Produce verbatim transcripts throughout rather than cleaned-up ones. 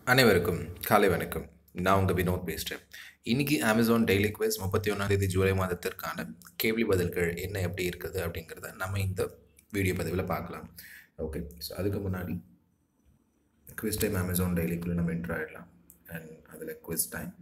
அனைவருக்கும் காலை வணக்கம். நான் உங்கள் வினோத் பேசுகிறேன். இன்றைக்கி அமேசான் டெய்லி குவிஸ் முப்பத்தி ஒன்றாந்தேதி ஜூலை மாதத்திற்கான கேள்வி பதில்கள் என்ன எப்படி இருக்குது அப்படிங்கிறத நம்ம இந்த வீடியோ பதிவில் பார்க்கலாம். ஓகே, ஸோ அதுக்கு முன்னாடி குவிஸ் டைம் அமேசான் டெய்லிக்குள்ளே நம்ம என்ட்ரு ஆகிடலாம். அண்ட் அதில் குவிஸ் டைம்.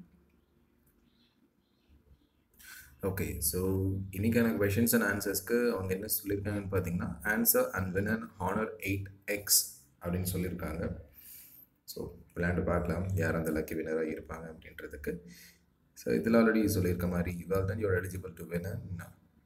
ஓகே, ஸோ இன்றைக்கான கொஷின்ஸ் அண்ட் ஆன்சர்ஸ்க்கு அவங்க என்ன சொல்லியிருக்காங்கன்னு பார்த்தீங்கன்னா, answer and win and Honor eight X அப்படின்னு சொல்லியிருக்காங்க. ஸோ விளையாண்டு பார்க்கலாம் யார் அந்த லக்கி வினராக இருப்பாங்க அப்படின்றதுக்கு. ஸோ இதில் ஆல்ரெடி சொல்லியிருக்க மாதிரி இவால் தான் your eligible to win and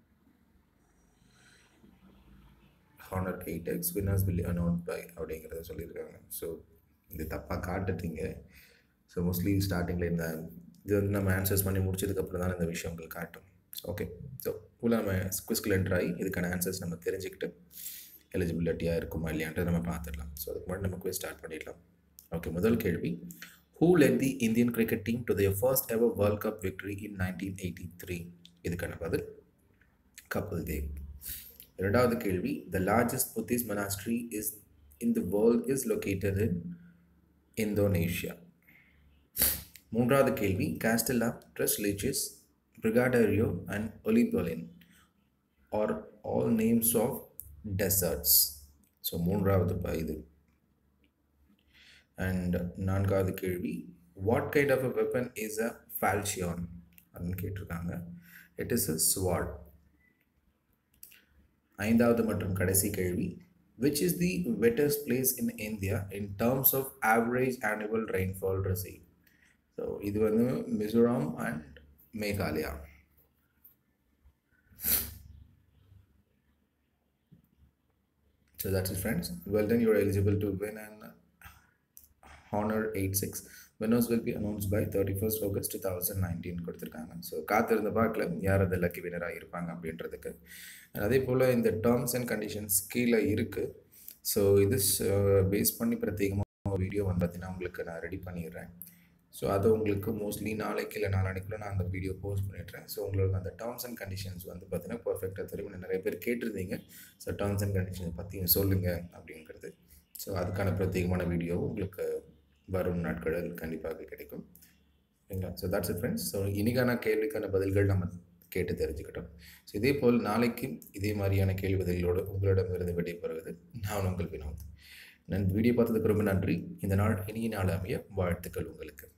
Honor eight X winners will announce by அப்படிங்கிறத சொல்லியிருக்காங்க. ஸோ இது தப்பாக காட்டுறீங்க. ஸோ மோஸ்ட்லி ஸ்டார்டிங்கில் இந்த இது வந்து நம்ம ஆன்சர்ஸ் பண்ணி முடிச்சதுக்கப்புறம் தான் இந்த விஷயங்கள் காட்டும். ஓகே, ஸோ உள்ள நம்ம குவிஸ்குள்ள என்ட்ரு ஆகி இதுக்கான ஆன்சர்ஸ் நம்ம தெரிஞ்சுக்கிட்டு எலிஜிபிலிட்டியாக இருக்குமா இல்லையான்ட்டு நம்ம பார்த்துடலாம். ஸோ அதுக்கு முன்னாடி நம்ம குவிஸ் ஸ்டார்ட் பண்ணிடலாம். ஓகே, முதல் கேள்வி. Who led the Indian cricket team to their first ever World Cup victory in nineteen eighty-three? இதுக்கான பதில் கபில் தேவ். இரண்டாவது கேள்வி. The largest Buddhist monastery is in the world is located in Indonesia. மூன்றாவது கேள்வி. Castella, Tres Leches, Brigadeiro and Olibolin are all names of deserts. So மூன்றாவது இது. And நான்காவது கேள்வி. What kind of a weapon is a falchion அப்படின்னு கேட்டிருக்காங்க. It is a sword. ஐந்தாவது மற்றும் கடைசி கேள்வி. Which is the wettest place in India in terms of average annual rainfall receive? So இது வந்து Mizoram and Meghalaya. So that's it, friends. Well then, you're eligible to win an Honor eight six. Winners will be announced by thirty-first August twenty nineteen கொடுத்துருக்காங்க. So காத்திருந்த பார்க்கல யார் அந்த lucky வினராக இருப்பாங்க அப்படின்றதுக்கு. அதே போல் இந்த டேர்ம்ஸ் அண்ட் கண்டிஷன்ஸ் கீழே இருக்குது. ஸோ இது பேஸ் பண்ணி பிரத்யேகமாக வீடியோ வந்து பார்த்தீங்கன்னா உங்களுக்கு நான் ரெடி பண்ணிடுறேன். ஸோ அது உங்களுக்கு மோஸ்ட்லி நாளைக்கு இல்லை நாளானிக்குள்ளே நான் அந்த வீடியோ போஸ்ட் பண்ணிடுறேன். ஸோ உங்களுக்கு அந்த டேர்ம்ஸ் அண்ட் கண்டிஷன்ஸ் வந்து பார்த்தீங்கன்னா பர்ஃபெக்டாக தெரியும். நிறைய பேர் கேட்டிருந்தீங்க ஸோ டேர்ம்ஸ் அண்ட் கண்டிஷன்ஸ் பற்றி சொல்லுங்கள் அப்படிங்கிறது. ஸோ அதுக்கான பிரத்யேகமான வீடியோ உங்களுக்கு வரும் நாட்களில் கண்டிப்பாக கிடைக்கும். சரிங்களா? So that's it friends. So இன்றைக்கான கேள்விக்கான பதில்கள் நம்ம கேட்டு தெரிஞ்சுக்கிட்டோம். ஸோ இதே போல் நாளைக்கு இதே மாதிரியான கேள்வி பதில்களோடு உங்களிடமிருந்து விடைபெறுவது நான் உங்கள் வினோத். நான் வீடியோ பார்த்ததுக்கு ரொம்ப நன்றி. இந்த நாள் இனிய நாள் அமைய வாழ்த்துக்கள் உங்களுக்கு.